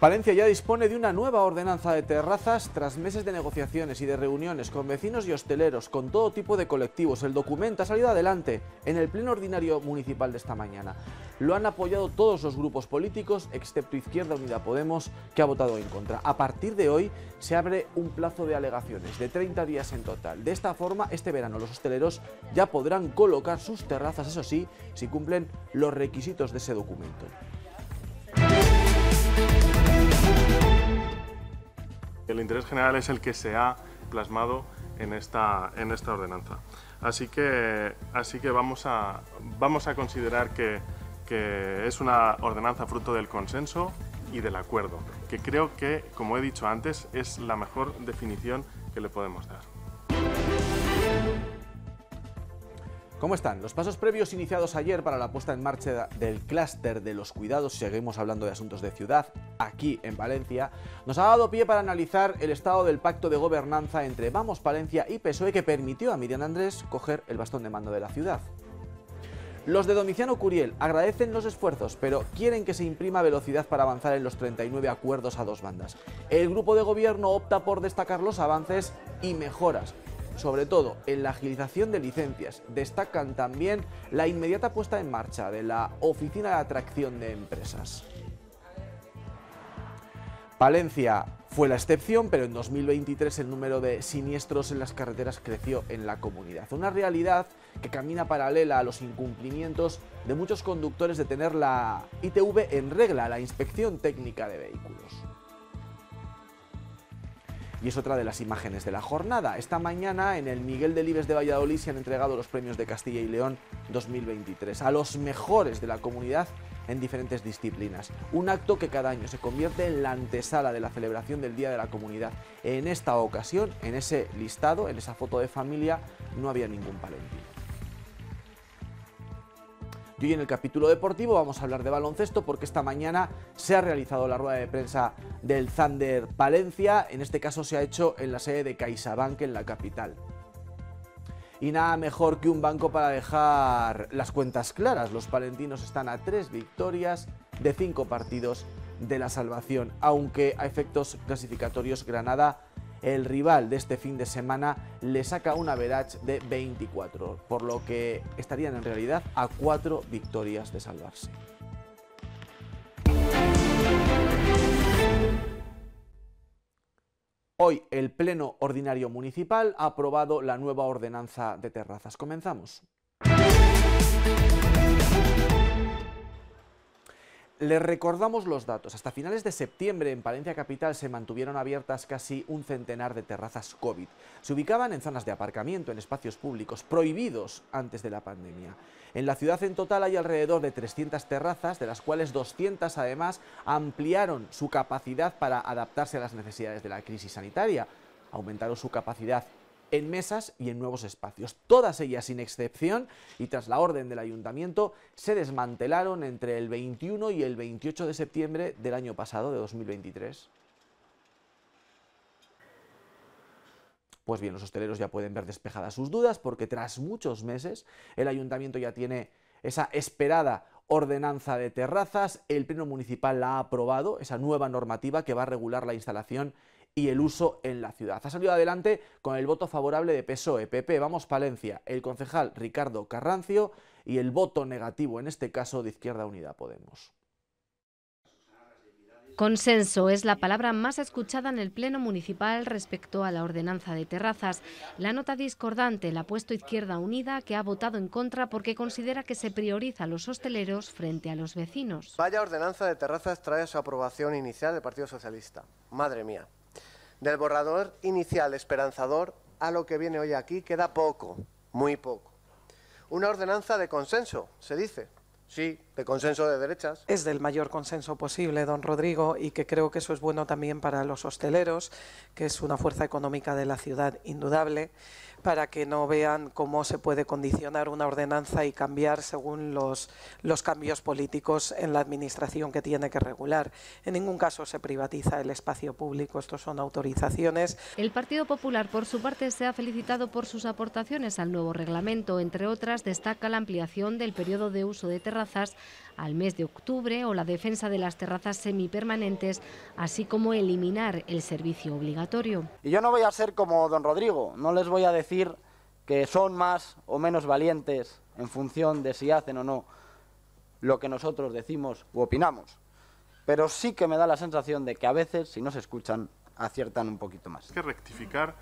Palencia ya dispone de una nueva ordenanza de terrazas tras meses de negociaciones y de reuniones con vecinos y hosteleros, con todo tipo de colectivos. El documento ha salido adelante en el pleno ordinario municipal de esta mañana. Lo han apoyado todos los grupos políticos, excepto Izquierda Unida Podemos, que ha votado en contra. A partir de hoy se abre un plazo de alegaciones de 30 días en total. De esta forma, este verano los hosteleros ya podrán colocar sus terrazas, eso sí, si cumplen los requisitos de ese documento. El interés general es el que se ha plasmado en esta ordenanza. Así que vamos a considerar que es una ordenanza fruto del consenso y del acuerdo, que creo que, como he dicho antes, es la mejor definición que le podemos dar. ¿Cómo están? Los pasos previos iniciados ayer para la puesta en marcha del clúster de los cuidados, seguimos hablando de asuntos de ciudad, aquí en Valencia, nos ha dado pie para analizar el estado del pacto de gobernanza entre Vamos Palencia y PSOE que permitió a Miriam Andrés coger el bastón de mando de la ciudad. Los de Domiciano Curiel agradecen los esfuerzos, pero quieren que se imprima velocidad para avanzar en los 39 acuerdos a dos bandas. El grupo de gobierno opta por destacar los avances y mejoras, sobre todo en la agilización de licencias. Destacan también la inmediata puesta en marcha de la Oficina de Atracción de Empresas. Palencia fue la excepción, pero en 2023 el número de siniestros en las carreteras creció en la comunidad. Una realidad que camina paralela a los incumplimientos de muchos conductores de tener la ITV en regla, la inspección técnica de vehículos. Y es otra de las imágenes de la jornada. Esta mañana en el Miguel Delibes de Valladolid se han entregado los premios de Castilla y León 2023 a los mejores de la comunidad en diferentes disciplinas. Un acto que cada año se convierte en la antesala de la celebración del Día de la Comunidad. En esta ocasión, en ese listado, en esa foto de familia, no había ningún palentino. Y hoy en el capítulo deportivo vamos a hablar de baloncesto porque esta mañana se ha realizado la rueda de prensa del Thunder Palencia. En este caso se ha hecho en la sede de CaixaBank en la capital. Y nada mejor que un banco para dejar las cuentas claras. Los palentinos están a 3 victorias de 5 partidos de la salvación. Aunque a efectos clasificatorios Granada, el rival de este fin de semana, le saca un average de 24, por lo que estarían en realidad a 4 victorias de salvarse. Hoy el Pleno Ordinario Municipal ha aprobado la nueva ordenanza de terrazas. Comenzamos. Les recordamos los datos. Hasta finales de septiembre en Palencia Capital se mantuvieron abiertas casi un centenar de terrazas COVID. Se ubicaban en zonas de aparcamiento, en espacios públicos, prohibidos antes de la pandemia. En la ciudad en total hay alrededor de 300 terrazas, de las cuales 200 además ampliaron su capacidad para adaptarse a las necesidades de la crisis sanitaria. Aumentaron su capacidad en mesas y en nuevos espacios, todas ellas sin excepción, y tras la orden del ayuntamiento se desmantelaron entre el 21 y el 28 de septiembre del año pasado, de 2023. Pues bien, los hosteleros ya pueden ver despejadas sus dudas porque tras muchos meses el ayuntamiento ya tiene esa esperada ordenanza de terrazas. El Pleno Municipal la ha aprobado, esa nueva normativa que va a regular la instalación y el uso en la ciudad. Ha salido adelante con el voto favorable de PSOE, PP, Vamos Palencia, el concejal Ricardo Carrancio y el voto negativo, en este caso, de Izquierda Unida Podemos. Consenso es la palabra más escuchada en el Pleno Municipal respecto a la ordenanza de terrazas. La nota discordante la ha puesto Izquierda Unida, que ha votado en contra porque considera que se prioriza a los hosteleros frente a los vecinos. Vaya ordenanza de terrazas trae a su aprobación inicial del Partido Socialista. Madre mía. Del borrador inicial esperanzador a lo que viene hoy aquí queda poco, muy poco. Una ordenanza de consenso, se dice. Sí, de consenso de derechas. Es del mayor consenso posible, don Rodrigo, y que creo que eso es bueno también para los hosteleros, que es una fuerza económica de la ciudad indudable, para que no vean cómo se puede condicionar una ordenanza y cambiar según los cambios políticos en la administración que tiene que regular. En ningún caso se privatiza el espacio público, estos son autorizaciones. El Partido Popular, por su parte, se ha felicitado por sus aportaciones al nuevo reglamento. Entre otras, destaca la ampliación del periodo de uso de terrazas terrazas al mes de octubre, o la defensa de las terrazas semipermanentes, así como eliminar el servicio obligatorio. Y yo no voy a ser como don Rodrigo, no les voy a decir que son más o menos valientes en función de si hacen o no lo que nosotros decimos u opinamos. Pero sí que me da la sensación de que a veces, si no se escuchan, aciertan un poquito más. Es que rectificar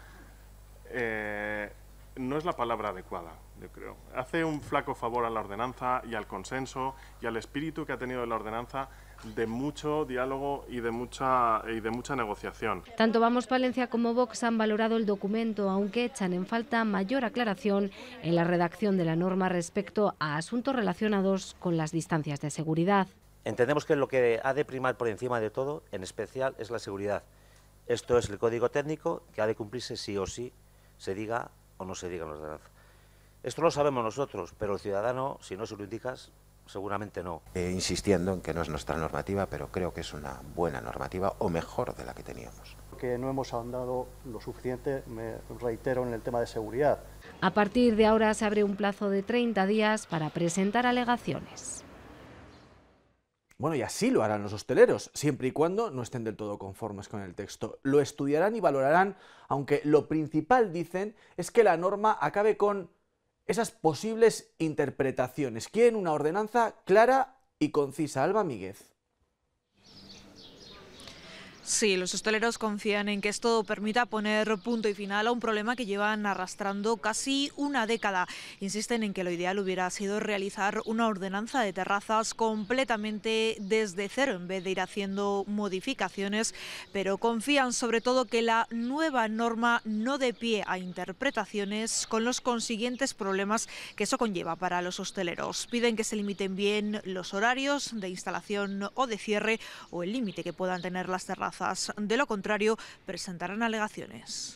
no es la palabra adecuada, yo creo. Hace un flaco favor a la ordenanza y al consenso y al espíritu que ha tenido la ordenanza de mucho diálogo y de mucha negociación. Tanto Vamos Palencia como Vox han valorado el documento, aunque echan en falta mayor aclaración en la redacción de la norma respecto a asuntos relacionados con las distancias de seguridad. Entendemos que lo que ha de primar por encima de todo, en especial, es la seguridad. Esto es el código técnico que ha de cumplirse sí o sí, se diga o no se diga en la ordenanza. Esto lo sabemos nosotros, pero el ciudadano, si no se lo indicas, seguramente no. Insistiendo en que no es nuestra normativa, pero creo que es una buena normativa o mejor de la que teníamos. Que no hemos ahondado lo suficiente, me reitero, en el tema de seguridad. A partir de ahora se abre un plazo de 30 días para presentar alegaciones. Bueno, y así lo harán los hosteleros, siempre y cuando no estén del todo conformes con el texto. Lo estudiarán y valorarán, aunque lo principal, dicen, es que la norma acabe con esas posibles interpretaciones. Quieren una ordenanza clara y concisa. Alba Míguez. Sí, los hosteleros confían en que esto permita poner punto y final a un problema que llevan arrastrando casi una década. Insisten en que lo ideal hubiera sido realizar una ordenanza de terrazas completamente desde cero en vez de ir haciendo modificaciones, pero confían sobre todo que la nueva norma no dé pie a interpretaciones con los consiguientes problemas que eso conlleva para los hosteleros. Piden que se limiten bien los horarios de instalación o de cierre o el límite que puedan tener las terrazas. De lo contrario, presentarán alegaciones.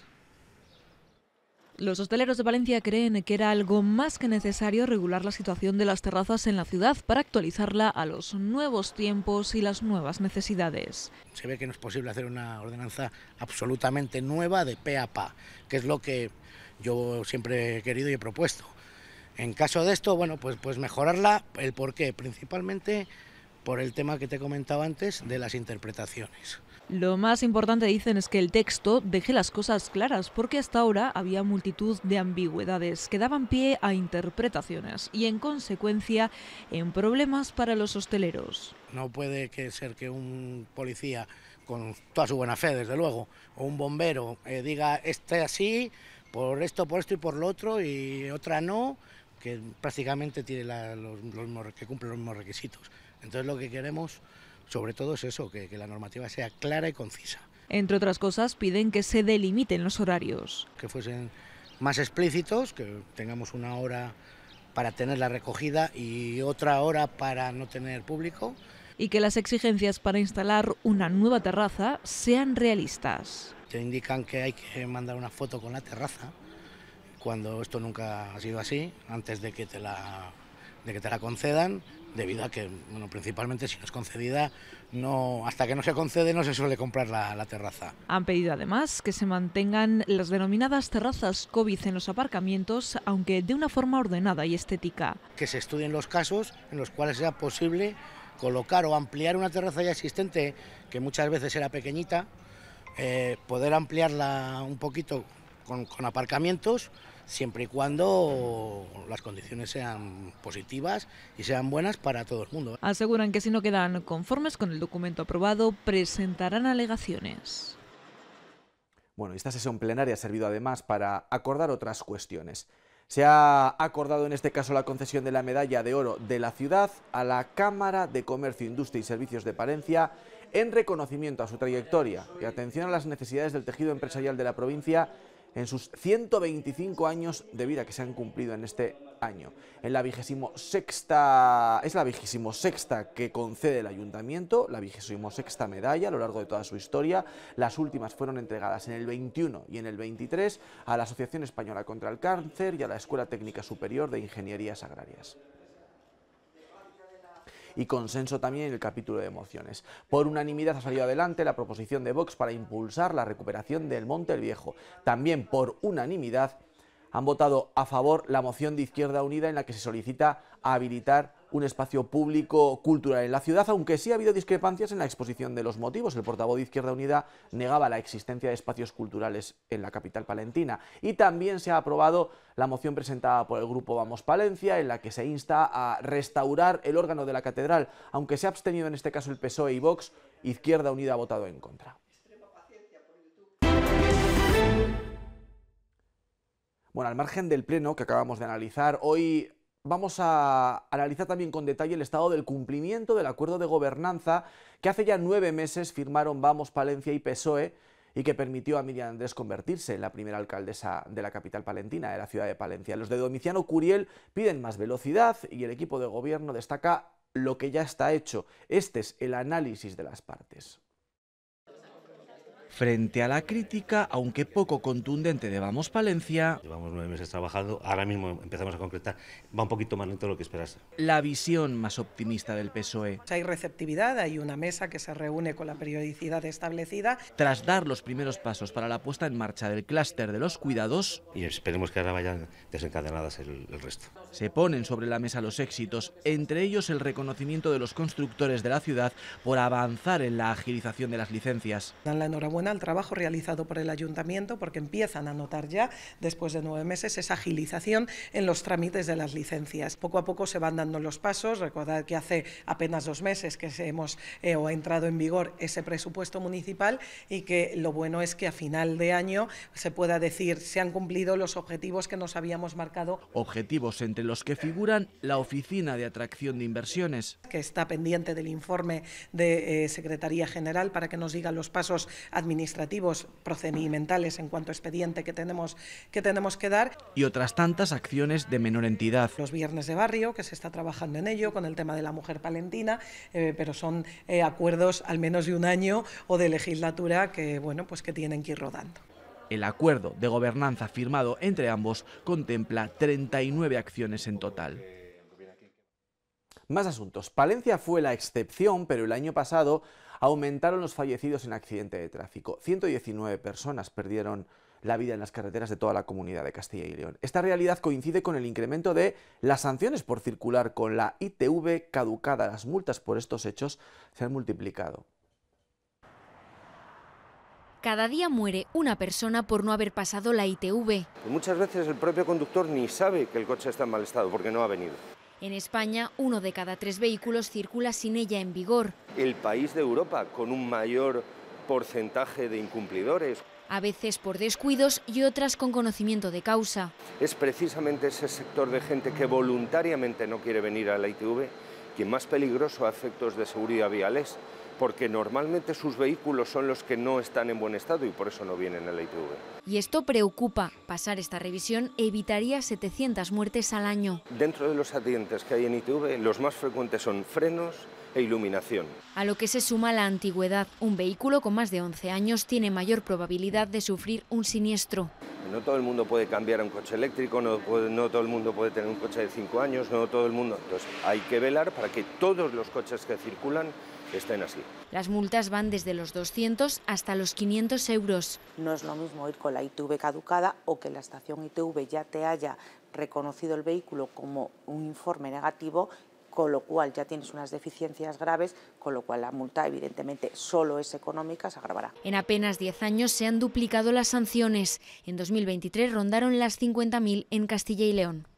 Los hosteleros de Valencia creen que era algo más que necesario regular la situación de las terrazas en la ciudad para actualizarla a los nuevos tiempos y las nuevas necesidades. Se ve que no es posible hacer una ordenanza absolutamente nueva de pe a pa, que es lo que yo siempre he querido y he propuesto. En caso de esto, bueno, pues mejorarla. ¿El por qué? Principalmente por el tema que te comentaba antes de las interpretaciones. Lo más importante, dicen, es que el texto deje las cosas claras, porque hasta ahora había multitud de ambigüedades que daban pie a interpretaciones y, en consecuencia, en problemas para los hosteleros. No puede ser que un policía, con toda su buena fe, desde luego, o un bombero diga así, por esto y por lo otro, y otra no, que prácticamente tiene que cumple los mismos requisitos. Entonces lo que queremos, sobre todo, es eso, que la normativa sea clara y concisa. Entre otras cosas, piden que se delimiten los horarios. Que fuesen más explícitos, que tengamos una hora para tener la recogida y otra hora para no tener público. Y que las exigencias para instalar una nueva terraza sean realistas. Te indican que hay que mandar una foto con la terraza, cuando esto nunca ha sido así, antes de que te la concedan, debido a que, bueno, principalmente si no es concedida, hasta que no se concede no se suele comprar la terraza. Han pedido además que se mantengan las denominadas terrazas COVID en los aparcamientos, aunque de una forma ordenada y estética. Que se estudien los casos en los cuales sea posible colocar o ampliar una terraza ya existente, que muchas veces era pequeñita, poder ampliarla un poquito con aparcamientos, siempre y cuando las condiciones sean positivas y sean buenas para todo el mundo. Aseguran que si no quedan conformes con el documento aprobado, presentarán alegaciones. Bueno, esta sesión plenaria ha servido además para acordar otras cuestiones. Se ha acordado en este caso la concesión de la Medalla de Oro de la Ciudad a la Cámara de Comercio, Industria y Servicios de Palencia en reconocimiento a su trayectoria y atención a las necesidades del tejido empresarial de la provincia en sus 125 años de vida que se han cumplido en este año. Es la 26ª que concede el Ayuntamiento, la 26ª medalla a lo largo de toda su historia. Las últimas fueron entregadas en el 21 y en el 23 a la Asociación Española contra el Cáncer y a la Escuela Técnica Superior de Ingenierías Agrarias. Y consenso también en el capítulo de mociones. Por unanimidad ha salido adelante la proposición de Vox para impulsar la recuperación del Monte el Viejo. También por unanimidad han votado a favor la moción de Izquierda Unida en la que se solicita habilitar un espacio público cultural en la ciudad, aunque sí ha habido discrepancias en la exposición de los motivos. El portavoz de Izquierda Unida negaba la existencia de espacios culturales en la capital palentina. Y también se ha aprobado la moción presentada por el grupo Vamos Palencia, en la que se insta a restaurar el órgano de la catedral. Aunque se ha abstenido en este caso el PSOE y Vox, Izquierda Unida ha votado en contra. Bueno, al margen del pleno que acabamos de analizar, hoy vamos a analizar también con detalle el estado del cumplimiento del acuerdo de gobernanza que hace ya 9 meses firmaron Vamos Palencia y PSOE y que permitió a Miriam Andrés convertirse en la primera alcaldesa de la capital palentina, de la ciudad de Palencia. Los de Domiciano Curiel piden más velocidad y el equipo de gobierno destaca lo que ya está hecho. Este es el análisis de las partes. Frente a la crítica, aunque poco contundente, de Vamos Palencia, llevamos 9 meses trabajando, ahora mismo empezamos a concretar, va un poquito más lento de lo que esperase. La visión más optimista del PSOE. Hay receptividad, hay una mesa que se reúne con la periodicidad establecida. Tras dar los primeros pasos para la puesta en marcha del clúster de los cuidados, y esperemos que ahora vayan desencadenadas el resto. Se ponen sobre la mesa los éxitos, entre ellos el reconocimiento de los constructores de la ciudad por avanzar en la agilización de las licencias. Dan la enhorabuena al trabajo realizado por el ayuntamiento porque empiezan a notar ya, después de 9 meses, esa agilización en los trámites de las licencias. Poco a poco se van dando los pasos. Recordad que hace apenas 2 meses que ha entrado en vigor ese presupuesto municipal y que lo bueno es que a final de año se pueda decir se han cumplido los objetivos que nos habíamos marcado. Objetivos entre los que figuran la Oficina de Atracción de Inversiones, que está pendiente del informe de Secretaría General para que nos diga los pasos administrativos procedimentales en cuanto a expediente que tenemos que dar. Y otras tantas acciones de menor entidad. Los viernes de barrio, que se está trabajando en ello, con el tema de la mujer palentina, pero son acuerdos al menos de un año o de legislatura que, bueno, pues que tienen que ir rodando. El acuerdo de gobernanza firmado entre ambos contempla 39 acciones en total. Más asuntos. Palencia fue la excepción, pero el año pasado aumentaron los fallecidos en accidente de tráfico. 119 personas perdieron la vida en las carreteras de toda la comunidad de Castilla y León. Esta realidad coincide con el incremento de las sanciones por circular con la ITV caducada. Las multas por estos hechos se han multiplicado. Cada día muere una persona por no haber pasado la ITV. Muchas veces el propio conductor ni sabe que el coche está en mal estado porque no ha venido. En España, 1 de cada 3 vehículos circula sin ella en vigor. El país de Europa con un mayor porcentaje de incumplidores. A veces por descuidos y otras con conocimiento de causa. Es precisamente ese sector de gente que voluntariamente no quiere venir a la ITV quien más peligroso a efectos de seguridad vial es, porque normalmente sus vehículos son los que no están en buen estado y por eso no vienen a la ITV. Y esto preocupa. Pasar esta revisión evitaría 700 muertes al año. Dentro de los accidentes que hay en ITV, los más frecuentes son frenos e iluminación. A lo que se suma la antigüedad. Un vehículo con más de 11 años tiene mayor probabilidad de sufrir un siniestro. No todo el mundo puede cambiar a un coche eléctrico, no todo el mundo puede tener un coche de 5 años, no todo el mundo. Entonces hay que velar para que todos los coches que circulan estén así. Las multas van desde los 200 hasta los 500 euros. No es lo mismo ir con la ITV caducada o que la estación ITV ya te haya reconocido el vehículo como un informe negativo, con lo cual ya tienes unas deficiencias graves, con lo cual la multa evidentemente solo es económica, se agravará. En apenas 10 años se han duplicado las sanciones. En 2023 rondaron las 50.000 en Castilla y León.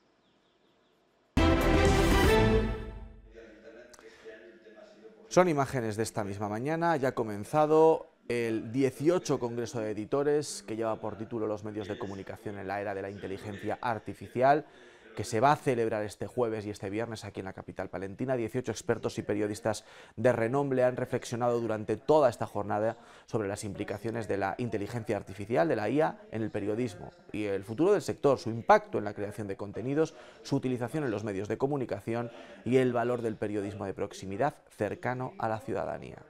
Son imágenes de esta misma mañana. Ya ha comenzado el 18 Congreso de Editores, que lleva por título Los medios de comunicación en la era de la inteligencia artificial, que se va a celebrar este jueves y este viernes aquí en la capital palentina. 18 expertos y periodistas de renombre han reflexionado durante toda esta jornada sobre las implicaciones de la inteligencia artificial, de la IA, en el periodismo y el futuro del sector, su impacto en la creación de contenidos, su utilización en los medios de comunicación y el valor del periodismo de proximidad cercano a la ciudadanía.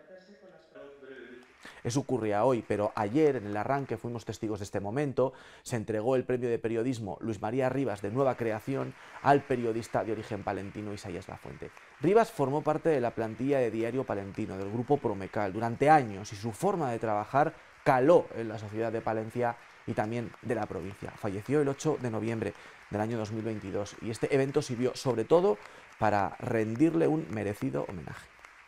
Eso ocurría hoy, pero ayer, en el arranque, fuimos testigos de este momento. Se entregó el premio de periodismo Luis María Rivas, de nueva creación, al periodista de origen palentino Isaías Lafuente. Rivas formó parte de la plantilla de Diario Palentino, del grupo Promecal, durante años, y su forma de trabajar caló en la sociedad de Palencia y también de la provincia. Falleció el 8 de noviembre del año 2022 y este evento sirvió sobre todo para rendirle un merecido homenaje.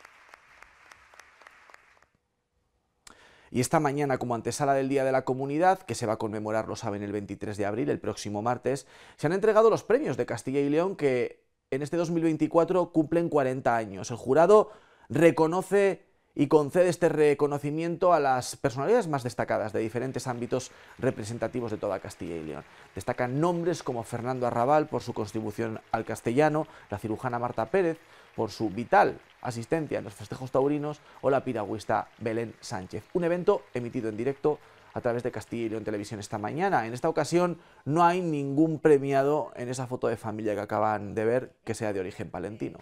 Y esta mañana, como antesala del Día de la Comunidad, que se va a conmemorar, lo saben, el 23 de abril, el próximo martes, se han entregado los premios de Castilla y León que en este 2024 cumplen 40 años. El jurado reconoce y concede este reconocimiento a las personalidades más destacadas de diferentes ámbitos representativos de toda Castilla y León. Destacan nombres como Fernando Arrabal por su contribución al castellano, la cirujana Marta Pérez por su vital asistencia en los festejos taurinos o la piragüista Belén Sánchez. Un evento emitido en directo a través de Castilla y León Televisión esta mañana. En esta ocasión no hay ningún premiado en esa foto de familia que acaban de ver que sea de origen palentino.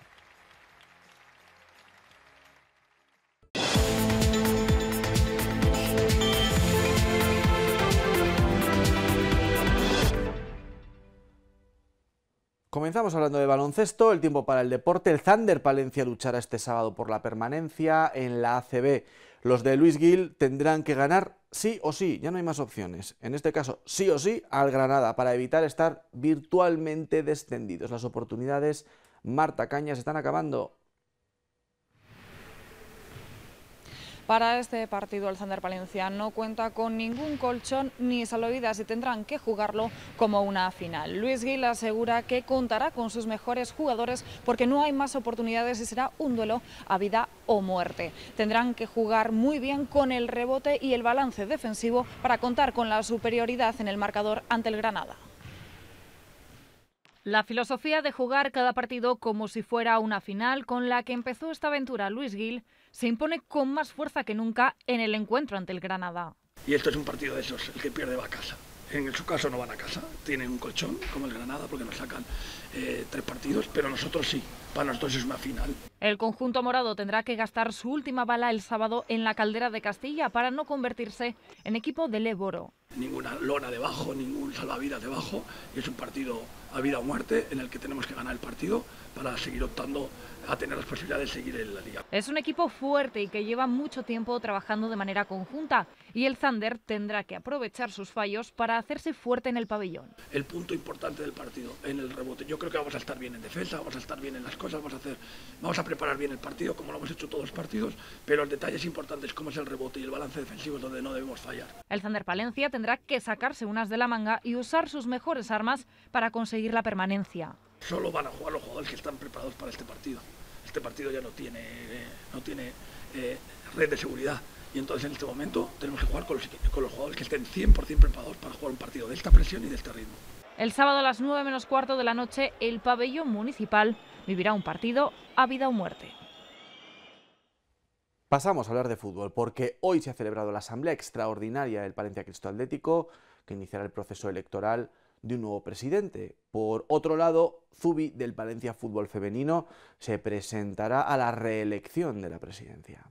Comenzamos hablando de baloncesto, el tiempo para el deporte. El Thunder Palencia luchará este sábado por la permanencia en la ACB. Los de Luis Gil tendrán que ganar sí o sí, ya no hay más opciones. En este caso, sí o sí, al Granada, para evitar estar virtualmente descendidos. Las oportunidades, Marta Cañas, están acabando. Para este partido el Thunder Palencia no cuenta con ningún colchón ni salvavidas y tendrán que jugarlo como una final. Luis Gil asegura que contará con sus mejores jugadores porque no hay más oportunidades y será un duelo a vida o muerte. Tendrán que jugar muy bien con el rebote y el balance defensivo para contar con la superioridad en el marcador ante el Granada. La filosofía de jugar cada partido como si fuera una final con la que empezó esta aventura Luis Gil se impone con más fuerza que nunca en el encuentro ante el Granada. Y esto es un partido de esos, el que pierde va a casa. En su caso no van a casa, tienen un colchón como el Granada porque nos sacan 3 partidos, pero nosotros sí, para nosotros es una final. El conjunto morado tendrá que gastar su última bala el sábado en la Caldera de Castilla para no convertirse en equipo de Leboro. Ninguna lona debajo, ningún salvavidas debajo, y es un partido a vida o muerte en el que tenemos que ganar el partido para seguir optando a tener las posibilidades de seguir en la liga. Es un equipo fuerte y que lleva mucho tiempo trabajando de manera conjunta y el Thunder tendrá que aprovechar sus fallos para hacerse fuerte en el pabellón. El punto importante del partido, en el rebote. Yo creo que vamos a estar bien en defensa, vamos a estar bien en las cosas, vamos a preparar bien el partido como lo hemos hecho todos los partidos, pero el detalle es importante, es cómo es el rebote y el balance defensivo es donde no debemos fallar. El Thunder Palencia tendrá que sacarse unas de la manga y usar sus mejores armas para conseguir la permanencia. Solo van a jugar los jugadores que están preparados para este partido. Este partido ya no tiene red de seguridad y entonces en este momento tenemos que jugar con los jugadores que estén 100% preparados para jugar un partido de esta presión y de este ritmo. El sábado a las 9 menos cuarto de la noche el pabellón municipal vivirá un partido a vida o muerte. Pasamos a hablar de fútbol porque hoy se ha celebrado la asamblea extraordinaria del Palencia Cristo Atlético que iniciará el proceso electoral de un nuevo presidente. Por otro lado, Zubi del Palencia Fútbol Femenino se presentará a la reelección de la presidencia.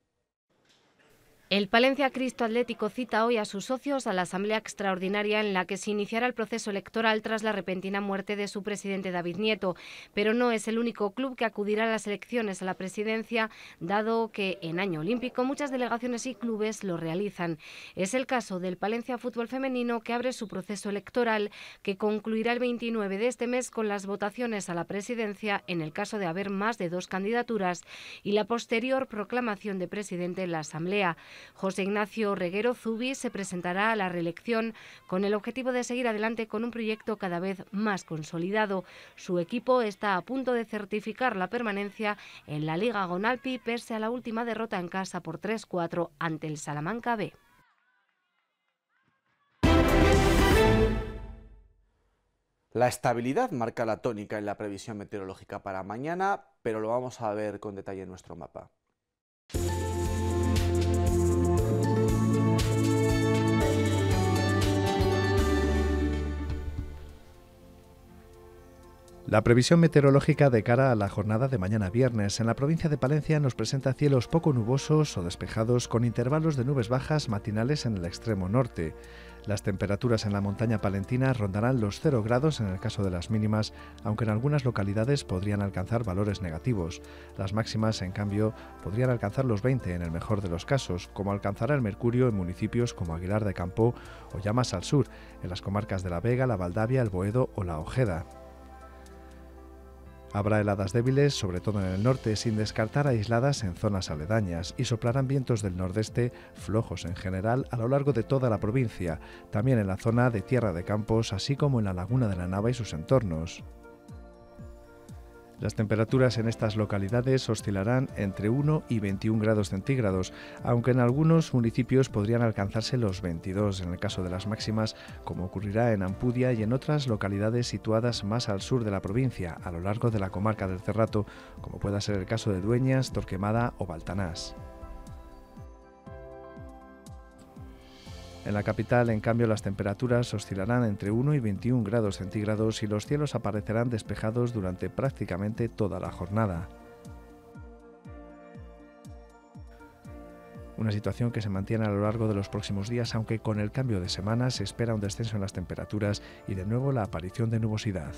El Palencia Cristo Atlético cita hoy a sus socios a la asamblea extraordinaria en la que se iniciará el proceso electoral tras la repentina muerte de su presidente David Nieto, pero no es el único club que acudirá a las elecciones a la presidencia, dado que en año olímpico muchas delegaciones y clubes lo realizan. Es el caso del Palencia Fútbol Femenino, que abre su proceso electoral, que concluirá el 29 de este mes con las votaciones a la presidencia en el caso de haber más de 2 candidaturas y la posterior proclamación de presidente en la asamblea. José Ignacio Reguero Zubi se presentará a la reelección con el objetivo de seguir adelante con un proyecto cada vez más consolidado. Su equipo está a punto de certificar la permanencia en la Liga Gonalpi pese a la última derrota en casa por 3-4 ante el Salamanca B. La estabilidad marca la tónica en la previsión meteorológica para mañana, pero lo vamos a ver con detalle en nuestro mapa. La previsión meteorológica de cara a la jornada de mañana viernes en la provincia de Palencia nos presenta cielos poco nubosos o despejados con intervalos de nubes bajas matinales en el extremo norte. Las temperaturas en la montaña palentina rondarán los 0 grados en el caso de las mínimas, aunque en algunas localidades podrían alcanzar valores negativos. Las máximas, en cambio, podrían alcanzar los 20 en el mejor de los casos, como alcanzará el mercurio en municipios como Aguilar de Campoo o ya más al sur, en las comarcas de La Vega, la Valdavia, el Boedo o la Ojeda. Habrá heladas débiles, sobre todo en el norte, sin descartar aisladas en zonas aledañas, y soplarán vientos del nordeste flojos en general a lo largo de toda la provincia, también en la zona de Tierra de Campos, así como en la Laguna de la Nava y sus entornos. Las temperaturas en estas localidades oscilarán entre 1 y 21 grados centígrados, aunque en algunos municipios podrían alcanzarse los 22 en el caso de las máximas, como ocurrirá en Ampudia y en otras localidades situadas más al sur de la provincia, a lo largo de la comarca del Cerrato, como pueda ser el caso de Dueñas, Torquemada o Baltanás. En la capital, en cambio, las temperaturas oscilarán entre 1 y 21 grados centígrados y los cielos aparecerán despejados durante prácticamente toda la jornada. Una situación que se mantiene a lo largo de los próximos días, aunque con el cambio de semana se espera un descenso en las temperaturas y de nuevo la aparición de nubosidad.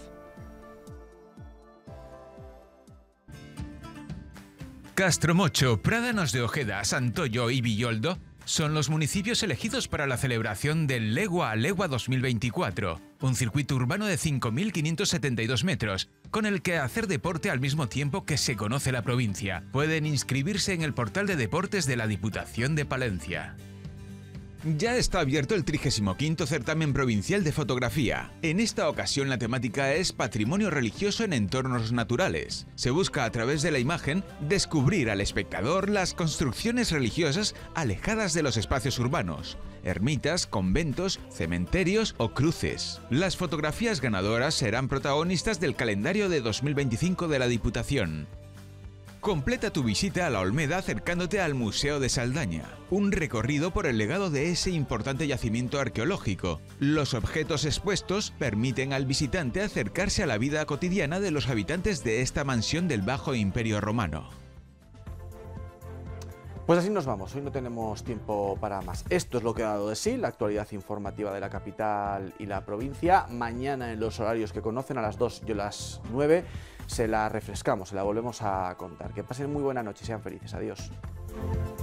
Castromocho, Prádanos de Ojeda, Santoyo y Villoldo son los municipios elegidos para la celebración del Legua a Legua 2024, un circuito urbano de 5.572 metros, con el que hacer deporte al mismo tiempo que se conoce la provincia. Pueden inscribirse en el portal de deportes de la Diputación de Palencia. Ya está abierto el 35º certamen provincial de fotografía. En esta ocasión la temática es patrimonio religioso en entornos naturales. Se busca a través de la imagen descubrir al espectador las construcciones religiosas alejadas de los espacios urbanos, ermitas, conventos, cementerios o cruces. Las fotografías ganadoras serán protagonistas del calendario de 2025 de la Diputación. Completa tu visita a la Olmeda acercándote al Museo de Saldaña, un recorrido por el legado de ese importante yacimiento arqueológico. Los objetos expuestos permiten al visitante acercarse a la vida cotidiana de los habitantes de esta mansión del Bajo Imperio Romano. Pues así nos vamos, hoy no tenemos tiempo para más. Esto es lo que ha dado de sí, la actualidad informativa de la capital y la provincia. Mañana en los horarios que conocen, a las 2 y a las 9, se la refrescamos, se la volvemos a contar. Que pasen muy buena noche y sean felices. Adiós.